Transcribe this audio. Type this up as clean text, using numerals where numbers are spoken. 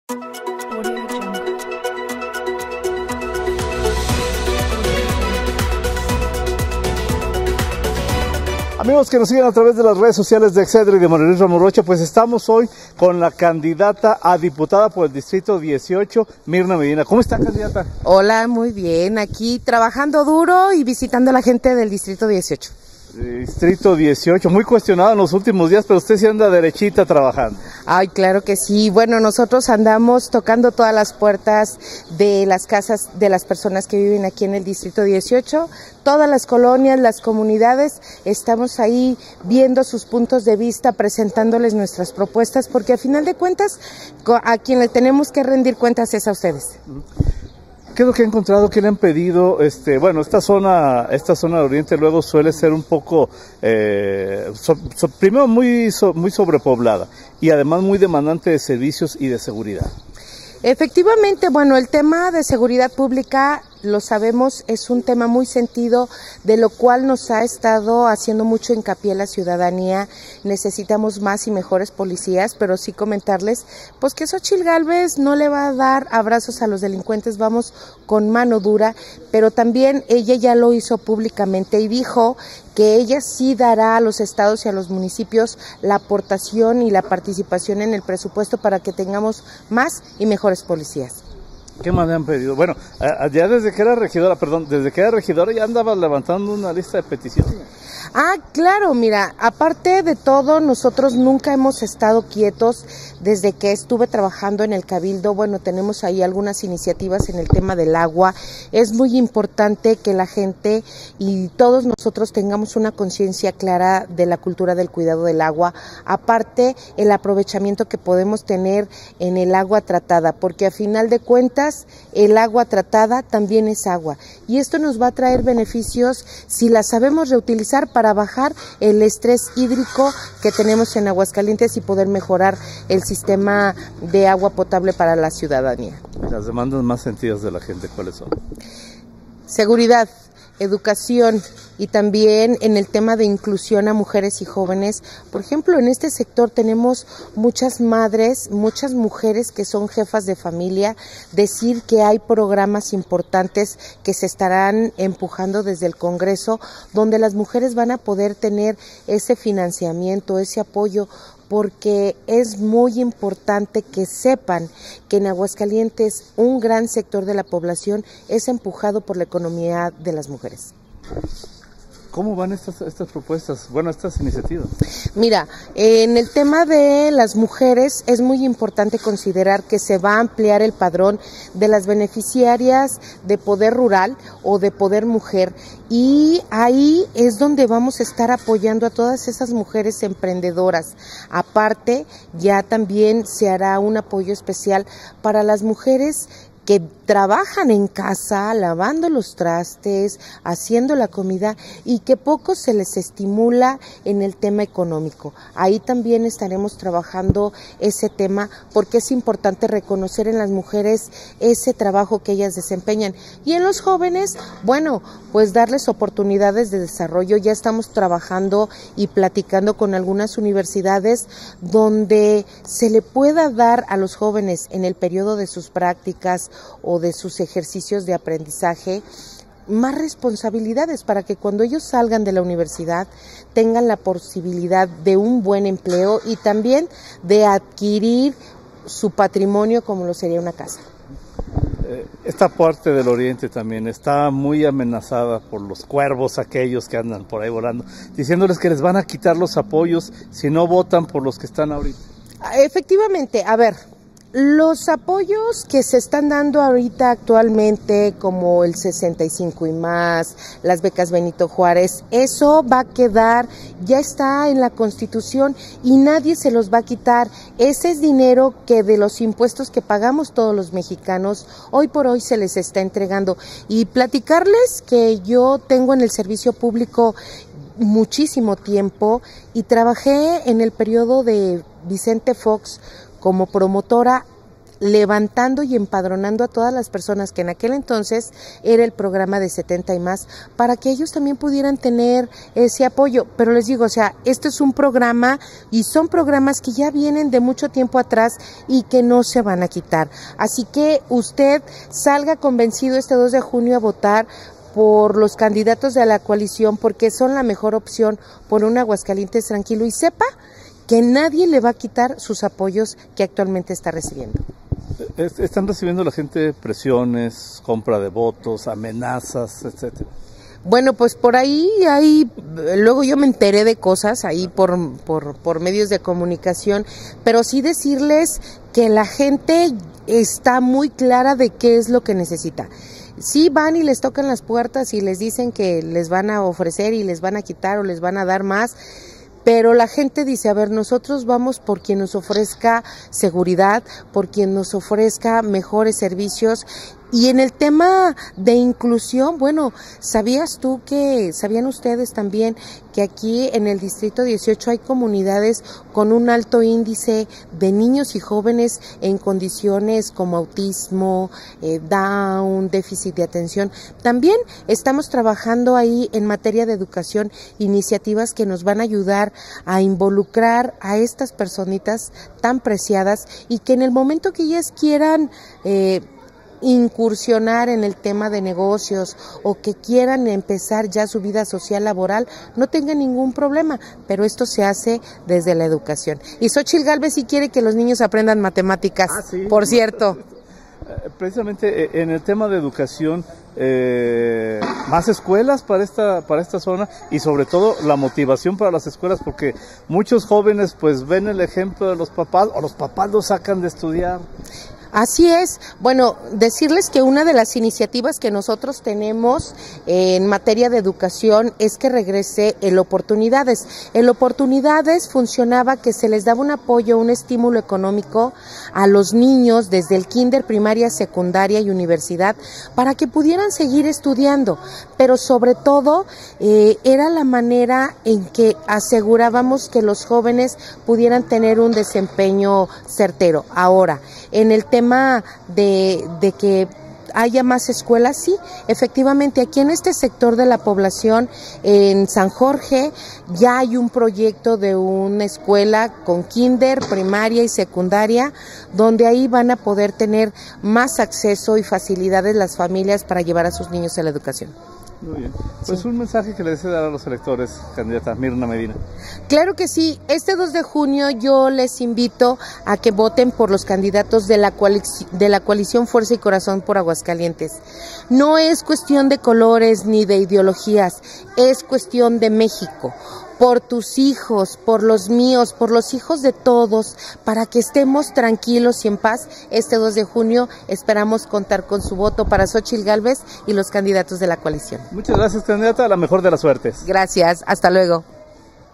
Audio Jungle. Amigos que nos siguen a través de las redes sociales de Excedra y de María Luisa Morocho, pues estamos hoy con la candidata a diputada por el Distrito 18, Mirna Medina. ¿Cómo está, candidata? Hola, muy bien. Aquí trabajando duro y visitando a la gente del Distrito 18. Distrito 18, muy cuestionado en los últimos días, pero usted sí anda derechita trabajando. Ay, claro que sí. Bueno, nosotros andamos tocando todas las puertas de las casas de las personas que viven aquí en el Distrito 18, todas las colonias, las comunidades, estamos ahí viendo sus puntos de vista, presentándoles nuestras propuestas, porque a final de cuentas, a quien le tenemos que rendir cuentas es a ustedes. ¿Qué es lo que ha encontrado? ¿Qué le han pedido? Bueno, esta zona de Oriente luego suele ser un poco, primero muy sobrepoblada y además muy demandante de servicios y de seguridad. Efectivamente, bueno, el tema de seguridad pública, lo sabemos, es un tema muy sentido, de lo cual nos ha estado haciendo mucho hincapié la ciudadanía. Necesitamos más y mejores policías, pero sí comentarles, pues que Xóchitl Gálvez no le va a dar abrazos a los delincuentes, vamos con mano dura, pero también ella ya lo hizo públicamente y dijo que ella sí dará a los estados y a los municipios la aportación y la participación en el presupuesto para que tengamos más y mejores policías. ¿Qué más le han pedido? Bueno, ya desde que era regidora ya andaba levantando una lista de peticiones. Ah, claro, mira, aparte de todo, nosotros nunca hemos estado quietos desde que estuve trabajando en el Cabildo. Bueno, tenemos ahí algunas iniciativas en el tema del agua. Es muy importante que la gente y todos nosotros tengamos una conciencia clara de la cultura del cuidado del agua. Aparte, el aprovechamiento que podemos tener en el agua tratada, porque a final de cuentas, el agua tratada también es agua. Y esto nos va a traer beneficios si la sabemos reutilizar para bajar el estrés hídrico que tenemos en Aguascalientes y poder mejorar el sistema de agua potable para la ciudadanía. Las demandas más sentidas de la gente, ¿cuáles son? Seguridad, educación y también en el tema de inclusión a mujeres y jóvenes. Por ejemplo, en este sector tenemos muchas madres, muchas mujeres que son jefas de familia. Decir que hay programas importantes que se estarán empujando desde el Congreso, donde las mujeres van a poder tener ese financiamiento, ese apoyo, porque es muy importante que sepan que en Aguascalientes un gran sector de la población es empujado por la economía de las mujeres. ¿Cómo van estas propuestas, estas iniciativas? Mira, en el tema de las mujeres es muy importante considerar que se va a ampliar el padrón de las beneficiarias de Poder Rural o de Poder Mujer, y ahí es donde vamos a estar apoyando a todas esas mujeres emprendedoras. Aparte, ya también se hará un apoyo especial para las mujeres que trabajan en casa, lavando los trastes, haciendo la comida, y que poco se les estimula en el tema económico. Ahí también estaremos trabajando ese tema, porque es importante reconocer en las mujeres ese trabajo que ellas desempeñan. Y en los jóvenes, bueno, pues darles oportunidades de desarrollo. Ya estamos trabajando y platicando con algunas universidades donde se le pueda dar a los jóvenes en el periodo de sus prácticas o de sus ejercicios de aprendizaje más responsabilidades, para que cuando ellos salgan de la universidad tengan la posibilidad de un buen empleo y también de adquirir su patrimonio como lo sería una casa. Esta parte del Oriente también está muy amenazada por los cuervos aquellos que andan por ahí volando, diciéndoles que les van a quitar los apoyos si no votan por los que están ahorita. Efectivamente, a ver, los apoyos que se están dando ahorita actualmente, como el 65 y más, las becas Benito Juárez, eso va a quedar, ya está en la Constitución y nadie se los va a quitar. Ese es dinero que de los impuestos que pagamos todos los mexicanos, hoy por hoy se les está entregando. Y platicarles que yo tengo en el servicio público muchísimo tiempo y trabajé en el periodo de Vicente Fox como promotora levantando y empadronando a todas las personas que en aquel entonces era el programa de 70 y más, para que ellos también pudieran tener ese apoyo. Pero les digo, o sea, esto es un programa y son programas que ya vienen de mucho tiempo atrás y que no se van a quitar. Así que usted salga convencido este 2 de junio a votar por los candidatos de la coalición, porque son la mejor opción por un Aguascalientes tranquilo, y sepa que nadie le va a quitar sus apoyos que actualmente está recibiendo. ¿Están recibiendo la gente presiones, compra de votos, amenazas, etcétera? Bueno, pues por ahí luego yo me enteré de cosas ahí por medios de comunicación, pero sí decirles que la gente está muy clara de qué es lo que necesita. Sí van y les tocan las puertas y les dicen que les van a ofrecer y les van a quitar o les van a dar más, pero la gente dice, a ver, nosotros vamos por quien nos ofrezca seguridad, por quien nos ofrezca mejores servicios. Y en el tema de inclusión, bueno, ¿sabían ustedes también que aquí en el Distrito 18 hay comunidades con un alto índice de niños y jóvenes en condiciones como autismo, Down, déficit de atención? También estamos trabajando ahí en materia de educación, iniciativas que nos van a ayudar a involucrar a estas personitas tan preciadas y que en el momento que ellas quieran incursionar en el tema de negocios o que quieran empezar ya su vida social laboral, no tengan ningún problema, pero esto se hace desde la educación. Y Xóchitl Gálvez sí quiere que los niños aprendan matemáticas, ¿sí? Por cierto. Precisamente en el tema de educación, más escuelas para esta zona y sobre todo la motivación para las escuelas, porque muchos jóvenes pues ven el ejemplo de los papás o los papás los sacan de estudiar. Así es. Bueno, decirles que una de las iniciativas que nosotros tenemos en materia de educación es que regrese el Oportunidades. El Oportunidades funcionaba que se les daba un apoyo, un estímulo económico a los niños desde el kinder, primaria, secundaria y universidad para que pudieran seguir estudiando, pero sobre todo era la manera en que asegurábamos que los jóvenes pudieran tener un desempeño certero. Ahora, en el tema de que haya más escuelas, sí, efectivamente, aquí en este sector de la población, en San Jorge, ya hay un proyecto de una escuela con kinder, primaria y secundaria, donde ahí van a poder tener más acceso y facilidades las familias para llevar a sus niños a la educación. Muy bien. Pues sí. Un mensaje que le desee dar a los electores, candidata Mirna Medina. Claro que sí. Este 2 de junio yo les invito a que voten por los candidatos de la coalición Fuerza y Corazón por Aguascalientes. No es cuestión de colores ni de ideologías, es cuestión de México. Por tus hijos, por los míos, por los hijos de todos, para que estemos tranquilos y en paz. Este 2 de junio esperamos contar con su voto para Xóchitl Gálvez y los candidatos de la coalición. Muchas gracias, candidata, a la mejor de las suertes. Gracias, hasta luego.